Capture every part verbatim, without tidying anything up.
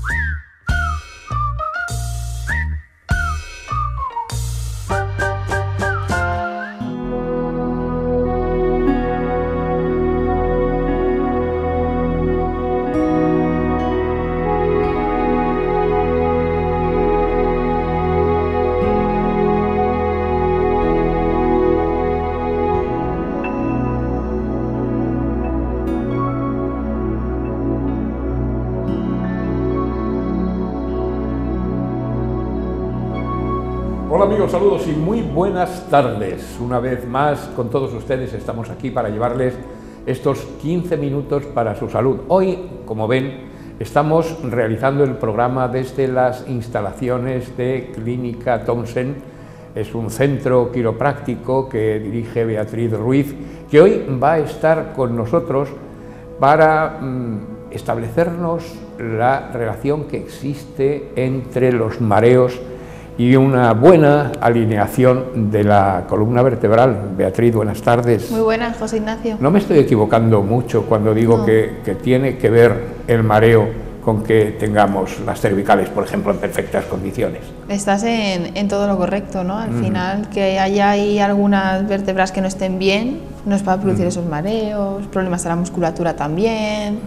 Hola amigos, saludos y muy buenas tardes. Una vez más con todos ustedes estamos aquí para llevarles estos quince minutos para su salud. Hoy, como ven, estamos realizando el programa desde las instalaciones de Clínica Thompson. Es un centro quiropráctico que dirige Beatriz Ruiz, que hoy va a estar con nosotros para mmm, establecernos la relación que existe entre los mareos y una buena alineación de la columna vertebral. Beatriz, buenas tardes. Muy buenas, José Ignacio. No me estoy equivocando mucho cuando digo no. que, que tiene que ver el mareo con que tengamos las cervicales, por ejemplo, en perfectas condiciones. Estás en, en todo lo correcto, ¿no? Al mm. final, que haya ahí algunas vértebras que no estén bien, nos va a producir mm. esos mareos, problemas a la musculatura también.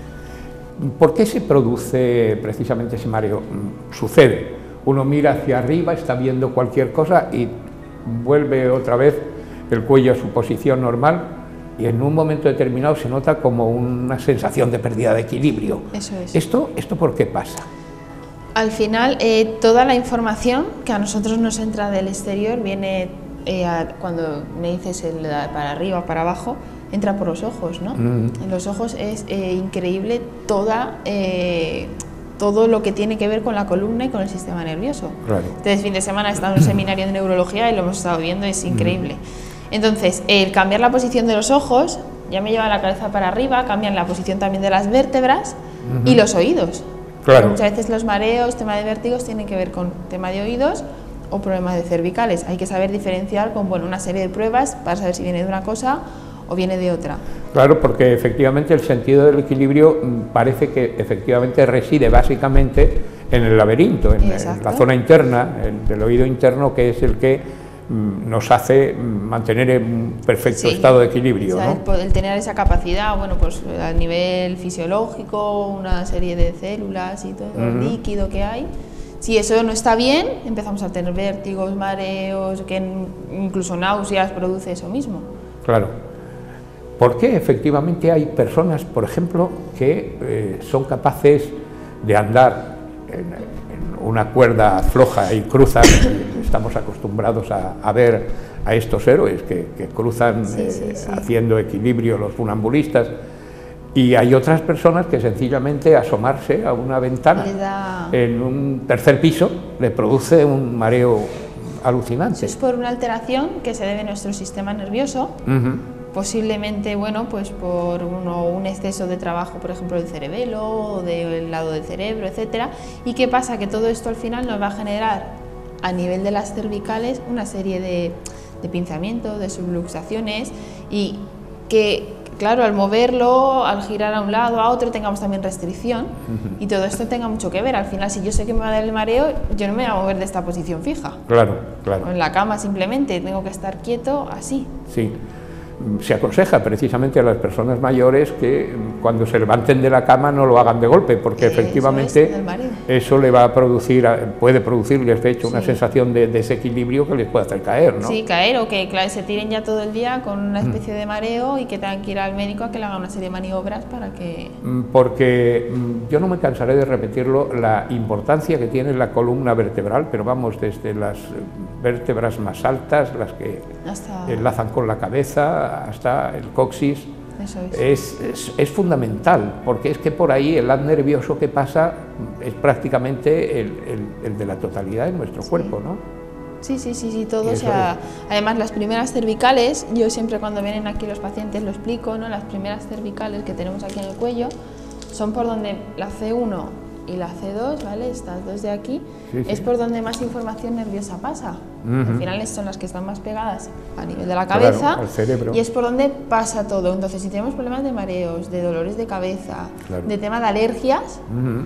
¿Por qué se produce precisamente ese mareo? Sucede. Uno mira hacia arriba, está viendo cualquier cosa y vuelve otra vez el cuello a su posición normal y en un momento determinado se nota como una sensación de pérdida de equilibrio. Eso es. ¿Esto, esto por qué pasa? Al final, eh, toda la información que a nosotros nos entra del exterior viene, eh, a, cuando me dices el, para arriba o para abajo, entra por los ojos, ¿no? Mm. En los ojos es eh, increíble toda... Eh, todo lo que tiene que ver con la columna y con el sistema nervioso. Claro. Entonces, fin de semana he estado en un seminario de neurología y lo hemos estado viendo, es increíble. Entonces, el cambiar la posición de los ojos, ya me lleva la cabeza para arriba, cambian la posición también de las vértebras uh-huh. y los oídos. Claro. Muchas veces los mareos, tema de vértigos, tienen que ver con tema de oídos o problemas de cervicales. Hay que saber diferenciar con bueno, una serie de pruebas para saber si viene de una cosa o viene de otra. Claro, porque efectivamente el sentido del equilibrio parece que efectivamente reside básicamente en el laberinto, en, en la zona interna, el, del oído interno, que es el que mm, nos hace mantener en un perfecto sí. estado de equilibrio. O sea, ¿no? el, el tener esa capacidad, bueno, pues a nivel fisiológico, una serie de células y todo uh-huh. el líquido que hay. Si eso no está bien, empezamos a tener vértigos, mareos, que incluso náuseas produce eso mismo. Claro. ¿Por qué efectivamente hay personas, por ejemplo, que eh, son capaces de andar en, en una cuerda floja y cruzan? Estamos acostumbrados a, a ver a estos héroes que, que cruzan sí, sí, eh, sí. haciendo equilibrio, los funambulistas, y hay otras personas que sencillamente asomarse a una ventana da... en un tercer piso le produce un mareo alucinante. Eso es por una alteración que se debe a nuestro sistema nervioso. Uh-huh. Posiblemente, bueno, pues por uno, un exceso de trabajo, por ejemplo, del cerebelo o del lado del cerebro, etcétera. ¿Y qué pasa? Que todo esto al final nos va a generar, a nivel de las cervicales, una serie de, de pinzamientos, de subluxaciones y que, claro, al moverlo, al girar a un lado, a otro, tengamos también restricción uh-huh. y todo esto tenga mucho que ver. Al final, si yo sé que me va a dar el mareo, yo no me voy a mover de esta posición fija. Claro, claro. O en la cama simplemente, tengo que estar quieto así. Sí. Se aconseja precisamente a las personas mayores que cuando se levanten de la cama no lo hagan de golpe, porque eso efectivamente es, eso le va a producir, puede producirles de hecho una sí. sensación de desequilibrio que les puede hacer caer, ¿no? Sí, caer o que claro, se tiren ya todo el día con una especie mm. de mareo y que tengan que ir al médico a que le haga una serie de maniobras para que... Porque yo no me cansaré de repetirlo, la importancia que tiene la columna vertebral, pero vamos desde las vértebras más altas, las que Hasta... enlazan con la cabeza, hasta el coxis, Eso es. Es, es, es fundamental, porque es que por ahí el haz nervioso que pasa es prácticamente el, el, el de la totalidad de nuestro sí. cuerpo, ¿no? Sí, sí, sí, sí, todo. O sea, además las primeras cervicales, yo siempre cuando vienen aquí los pacientes lo explico, ¿no? Las primeras cervicales que tenemos aquí en el cuello son por donde la C uno y la C dos, ¿vale? Estas dos de aquí, sí, sí. es por donde más información nerviosa pasa. Uh-huh. Al final son las que están más pegadas a nivel de la cabeza, claro, al cerebro. Y es por donde pasa todo. Entonces, si tenemos problemas de mareos, de dolores de cabeza, claro. de tema de alergias, uh-huh.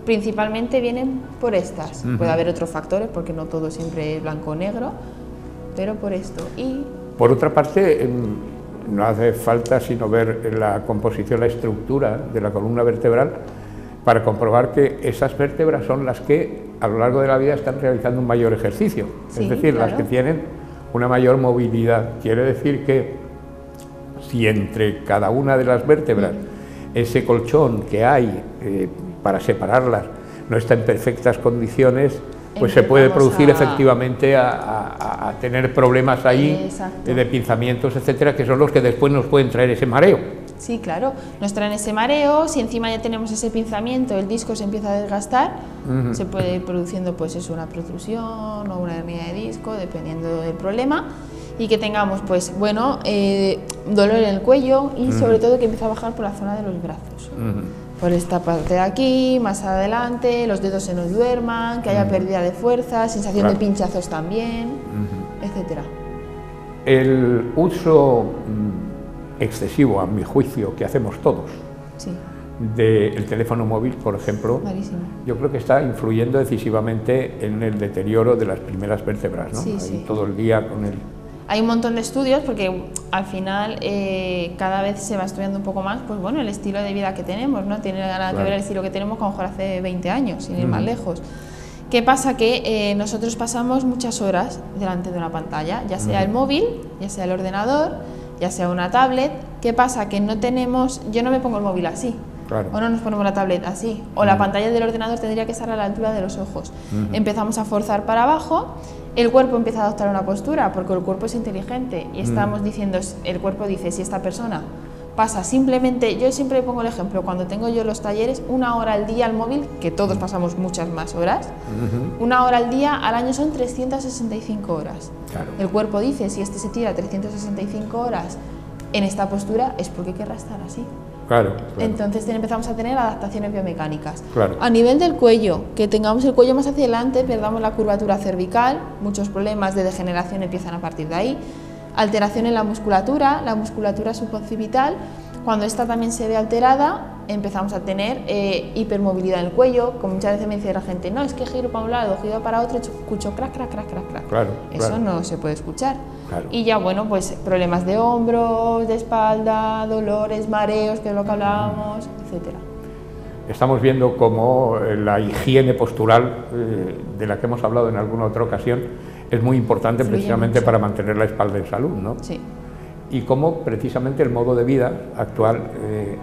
principalmente vienen por estas. Uh-huh. Puede haber otros factores, porque no todo siempre es blanco o negro, pero por esto. Y por otra parte, no hace falta sino ver la composición, la estructura de la columna vertebral para comprobar que esas vértebras son las que a lo largo de la vida están realizando un mayor ejercicio, sí, es decir, claro. las que tienen una mayor movilidad. Quiere decir que si entre cada una de las vértebras mm. ese colchón que hay eh, para separarlas no está en perfectas condiciones, pues se puede producir a... efectivamente a, a, a tener problemas ahí eh, de pinzamientos, etcétera, que son los que después nos pueden traer ese mareo. Sí, claro, nos traen ese mareo. Si encima ya tenemos ese pinzamiento, el disco se empieza a desgastar, uh-huh. se puede ir produciendo pues eso, una protrusión o una hernia de disco, dependiendo del problema, y que tengamos pues bueno eh, dolor en el cuello y uh-huh. sobre todo que empiece a bajar por la zona de los brazos. Uh-huh. Por esta parte de aquí, más adelante, los dedos se nos duerman, que haya uh-huh. pérdida de fuerza, sensación claro. de pinchazos también, uh-huh. etcétera. El uso excesivo, a mi juicio, que hacemos todos, sí. del teléfono móvil, por ejemplo, Malísimo. Yo creo que está influyendo decisivamente en el deterioro de las primeras vértebras, ¿no? Sí, Ahí sí. todo el día con el... Hay un montón de estudios porque al final eh, cada vez se va estudiando un poco más, pues bueno, el estilo de vida que tenemos, ¿no? Tiene nada claro. que ver el estilo que tenemos con mejor hace veinte años, sin ir mm. más lejos. ¿Qué pasa? Que eh, nosotros pasamos muchas horas delante de una pantalla, ya sea mm. el móvil, ya sea el ordenador, ya sea una tablet. ¿Qué pasa? Que no tenemos, yo no me pongo el móvil así, claro. o no nos ponemos la tablet así, o mm. la pantalla del ordenador tendría que estar a la altura de los ojos. Mm. Empezamos a forzar para abajo, el cuerpo empieza a adoptar una postura, porque el cuerpo es inteligente, y estamos mm. diciendo, el cuerpo dice, si esta persona pasa simplemente, yo siempre pongo el ejemplo, cuando tengo yo los talleres, una hora al día al móvil, que todos pasamos muchas más horas, uh-huh. una hora al día, al año son trescientas sesenta y cinco horas. Claro. El cuerpo dice, si este se tira trescientas sesenta y cinco horas en esta postura, es porque querrá estar así. Claro, claro. Entonces empezamos a tener adaptaciones biomecánicas. Claro. A nivel del cuello, que tengamos el cuello más hacia adelante, perdamos la curvatura cervical, muchos problemas de degeneración empiezan a partir de ahí. Alteración en la musculatura, la musculatura suboccipital, cuando esta también se ve alterada, empezamos a tener eh, hipermovilidad en el cuello, como muchas veces me dice la gente, no, es que giro para un lado, giro para otro, escucho crac, crac, crac, crac, crac. Claro, Eso claro. no se puede escuchar. Claro. Y ya, bueno, pues problemas de hombros, de espalda, dolores, mareos, que es lo que hablábamos, etcétera. Estamos viendo cómo la higiene postural, eh, de la que hemos hablado en alguna otra ocasión, es muy importante Fluye precisamente mucho. Para mantener la espalda en salud, ¿no? Sí. Y cómo precisamente el modo de vida actual eh,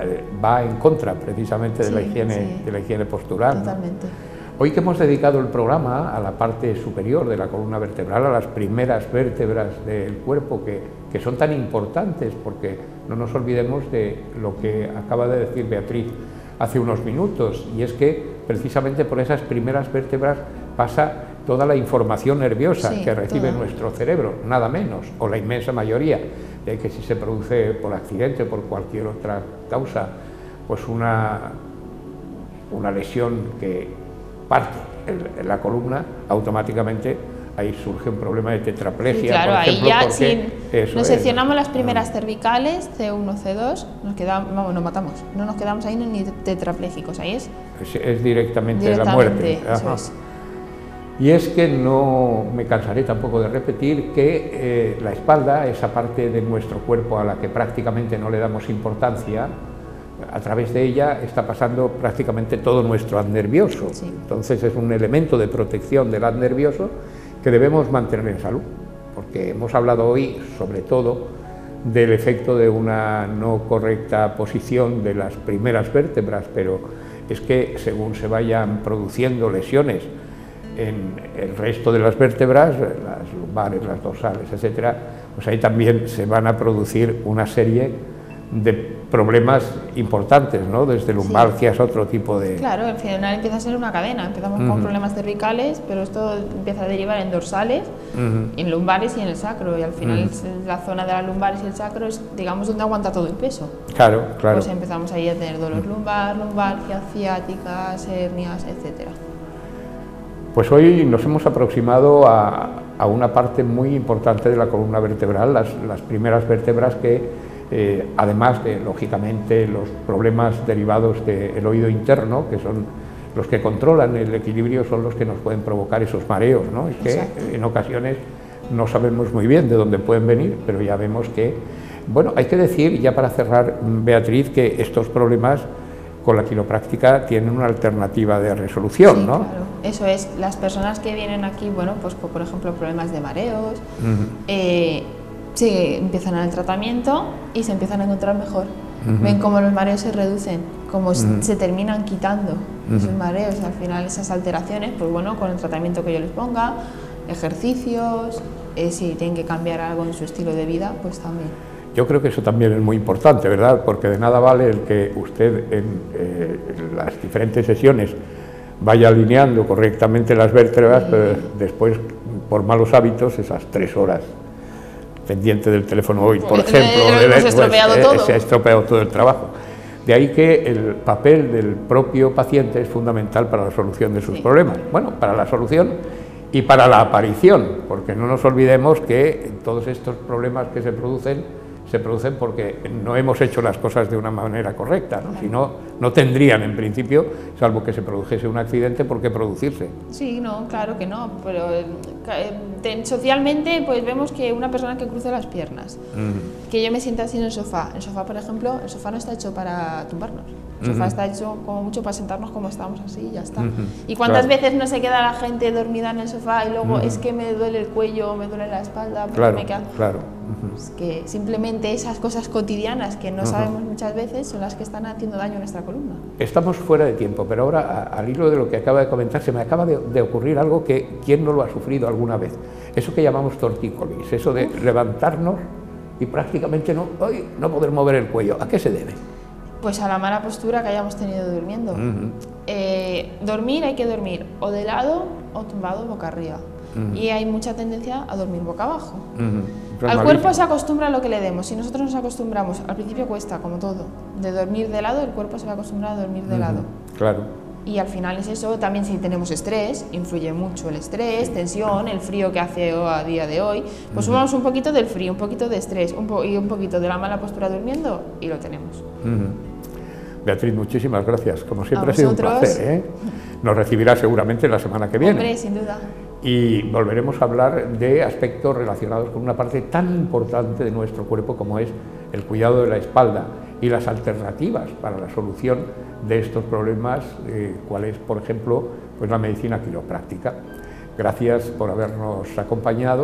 va en contra precisamente de, sí, la, higiene, sí. de la higiene postural. Totalmente. ¿No? Hoy que hemos dedicado el programa a la parte superior de la columna vertebral, a las primeras vértebras del cuerpo que, que son tan importantes, porque no nos olvidemos de lo que acaba de decir Beatriz hace unos minutos, y es que precisamente por esas primeras vértebras pasa toda la información nerviosa sí, que recibe todo. Nuestro cerebro, nada menos, o la inmensa mayoría, de que si se produce por accidente o por cualquier otra causa, pues una, una lesión que parte en, en la columna, automáticamente ahí surge un problema de tetraplegia, sí, claro, por ejemplo, ahí ya porque si eso nos es, seccionamos ¿no? las primeras cervicales, C uno, C dos, nos quedamos, vamos, nos matamos, no nos quedamos ahí ni tetraplégicos, ahí es... Es, es directamente, directamente la muerte. Eso es. Y es que no me cansaré tampoco de repetir que eh, la espalda, esa parte de nuestro cuerpo a la que prácticamente no le damos importancia, a través de ella está pasando prácticamente todo nuestro haz nervioso. Sí. Entonces es un elemento de protección del haz nervioso que debemos mantener en salud, porque hemos hablado hoy sobre todo del efecto de una no correcta posición de las primeras vértebras, pero es que según se vayan produciendo lesiones en el resto de las vértebras, las lumbares, las dorsales, etcétera, pues ahí también se van a producir una serie de problemas importantes, ¿no? Desde lumbalgias, sí. otro tipo de... Claro, al final empieza a ser una cadena, empezamos uh-huh. con problemas cervicales, pero esto empieza a derivar en dorsales, uh-huh. en lumbares y en el sacro, y al final uh-huh. la zona de las lumbares y el sacro es, digamos, donde aguanta todo el peso. Claro, claro. Pues empezamos ahí a tener dolor lumbar, lumbalgias, ciáticas, hernias, etcétera. Pues hoy nos hemos aproximado a, a una parte muy importante de la columna vertebral, las, las primeras vértebras que, eh, además de, lógicamente, los problemas derivados del oído interno, que son los que controlan el equilibrio son los que nos pueden provocar esos mareos, ¿no? Y que Exacto. en ocasiones no sabemos muy bien de dónde pueden venir, pero ya vemos que, bueno, hay que decir, ya para cerrar, Beatriz, que estos problemas con la quiropráctica tienen una alternativa de resolución, Sí, ¿no? claro. Eso es, las personas que vienen aquí, bueno, pues por, por ejemplo, problemas de mareos, Uh-huh. eh, se empiezan el tratamiento y se empiezan a encontrar mejor. Ujú. Ven cómo los mareos se reducen, cómo s- Ujú. se terminan quitando Ujú. esos mareos, al final esas alteraciones, pues bueno, con el tratamiento que yo les ponga, ejercicios, eh, si tienen que cambiar algo en su estilo de vida, pues también. Yo creo que eso también es muy importante, ¿verdad? Porque de nada vale el que usted en, eh, en las diferentes sesiones vaya alineando correctamente las vértebras, pero después, por malos hábitos, esas tres horas pendiente del teléfono hoy, por Eh, ejemplo, eh, debe- hemos estropeado pues, eh, todo. se ha estropeado todo el trabajo. De ahí que el papel del propio paciente es fundamental para la solución de sus Sí. problemas. Bueno, para la solución y para la aparición, porque no nos olvidemos que todos estos problemas que se producen se producen porque no hemos hecho las cosas de una manera correcta, ¿no? Si no, no tendrían en principio, salvo que se produjese un accidente, por qué producirse. Sí, no, claro que no, pero eh, ca- eh, te- socialmente pues vemos que una persona que cruza las piernas, Mm. que yo me sienta así en el sofá, el sofá por ejemplo, el sofá no está hecho para tumbarnos, el sofá Ujú. está hecho como mucho para sentarnos como estamos así y ya está. Ujú, ¿Y cuántas claro. veces no se queda la gente dormida en el sofá y luego Ujú. es que me duele el cuello, me duele la espalda, porque Claro, me queda... claro. Ujú. Es que simplemente esas cosas cotidianas que no Ujú. sabemos muchas veces son las que están haciendo daño a nuestra columna. Estamos fuera de tiempo, pero ahora, a- al hilo de lo que acaba de comentar, se me acaba de, de ocurrir algo que quién no lo ha sufrido alguna vez. Eso que llamamos tortícolis, eso de levantarnos y prácticamente no, ay, no poder mover el cuello. ¿A qué se debe? Pues a la mala postura que hayamos tenido durmiendo. Ujú. Eh, dormir hay que dormir o de lado o tumbado boca arriba. Ujú. Y hay mucha tendencia a dormir boca abajo. Ujú. Eso es Al malísimo. cuerpo se acostumbra a lo que le demos. Si nosotros nos acostumbramos, al principio cuesta, como todo, de dormir de lado, el cuerpo se va a acostumbrar a dormir de Ujú. lado. Claro. Y al final es eso, también si tenemos estrés, influye mucho el estrés, tensión, el frío que hace a día de hoy, pues sumamos un poquito del frío, un poquito de estrés un po- y un poquito de la mala postura durmiendo y lo tenemos. Ujú. Beatriz, muchísimas gracias. Como siempre A ha sido un vosotros. placer, ¿eh? Nos recibirá seguramente la semana que viene. Hombre, sin duda. Y volveremos a hablar de aspectos relacionados con una parte tan importante de nuestro cuerpo como es el cuidado de la espalda y las alternativas para la solución de estos problemas, eh, cuál es, por ejemplo, pues la medicina quiropráctica. Gracias por habernos acompañado,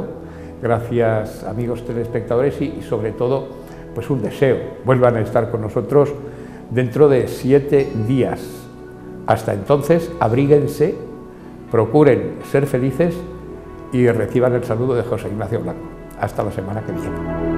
gracias amigos telespectadores y, y sobre todo, pues un deseo, vuelvan a estar con nosotros dentro de siete días. Hasta entonces, abríguense, procuren ser felices y reciban el saludo de José Ignacio Blanco. Hasta la semana que viene.